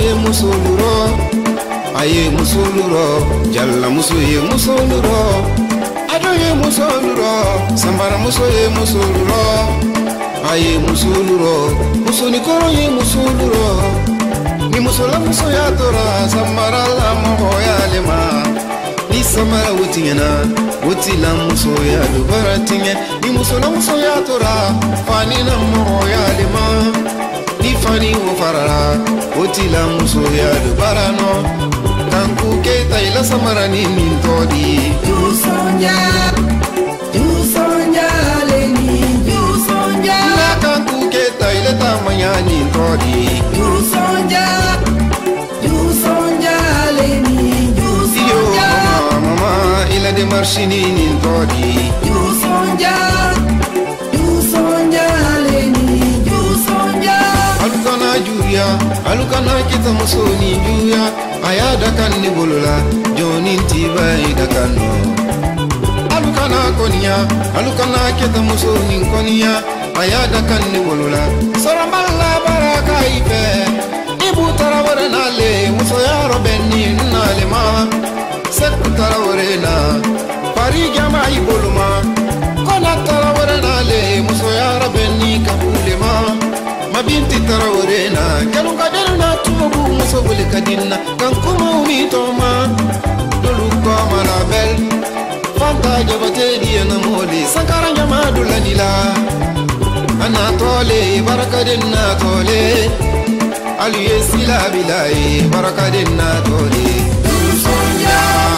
ye musoluro, aye musoluro, jalla muso ye musoluro, ado ye musoluro, sambara muso ye musoluro, aye musoluro, musoni koro ye musoluro, ni musola muso ya tora, sambara la mo ya lema, ni samara wutingena, wutila muso ya dubaratinge, ni musola muso ya tora, fani na mo ya lema. Ni fani wo farara wotila muso ya dubarano kanku keta ila samara ni mintodi tu sonja leni tu sonja na kanku keta ila tamanya ni todi tu sonja leni tu sonja mama ila de marshini ni todi tu sonja leni tu sonja alukana kita musoni juya ayada kan ni bolola joni tiba ida kanu alukana konia alukana kita musoni konia ayada kan ni bolola saramalla baraka ife ibu tarawore nale muso ya robeni nale ma sekku tarawore na pari jama iboluma kona tarawore nale muso ya robeni kabule ma mabinti tarawrena kanu kadelna tubu musobul kadinna kan kuma umi toma dolu ko malabel fanta jabate diena moli sankara jamadu lanila ana tole barakadenna tole alu yesila bilai barakadenna tole sonja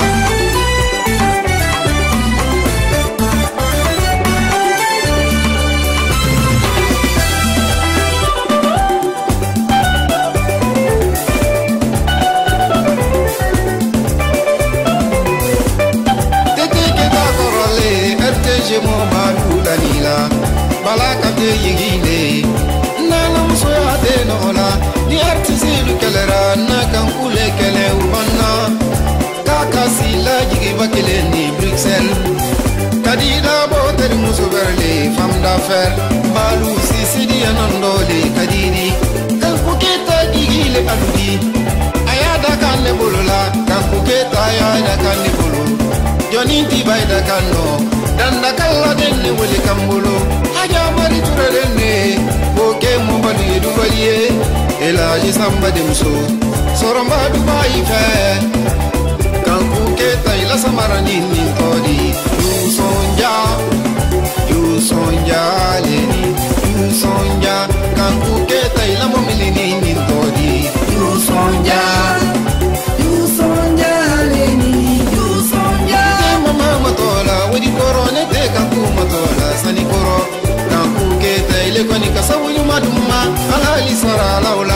balaka te yigile nana muso ya te nola ni artisilu kelera na kan kule kele ubanna kaka sila jigi bakele ni Bruxelles kadida boter muso berle femme d'affaires balu sisidi anondole kadidi kan kuketa jigile aludi ayada kan ne bolola kan kuketa ayada kan ne bolo joni tibaida kanno danda kala denne wole kambolo haja mari turene boke mo bali dubaliye elaji samba demso soramba dubai fe kanku keta ila samara nini todi you sonja leni you sonja kanku keta ila mo milini nini todi you sonja leni tu sonja mama matola wadi korone te kanku matola sani koro kanku keta ile koni kasawu nyuma dumma alali sara laula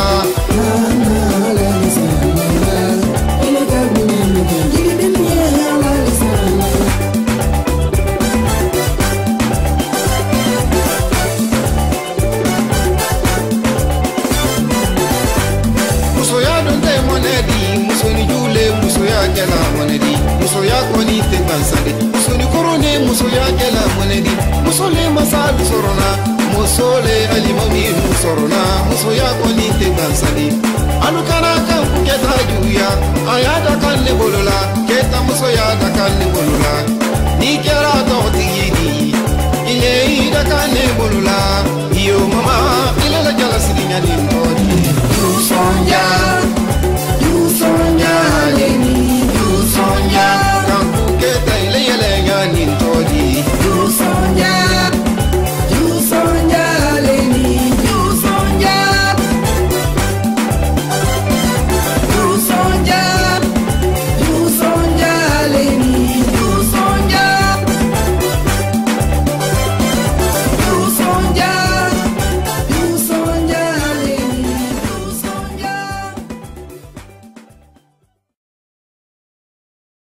muso ya donde monedi muso ni jule muso ya gela monedi muso ya koni te bansade muso ni korone muso ya gela monedi muso le masalu sorona muso le alimami sorona muso ya koni te bansade aluka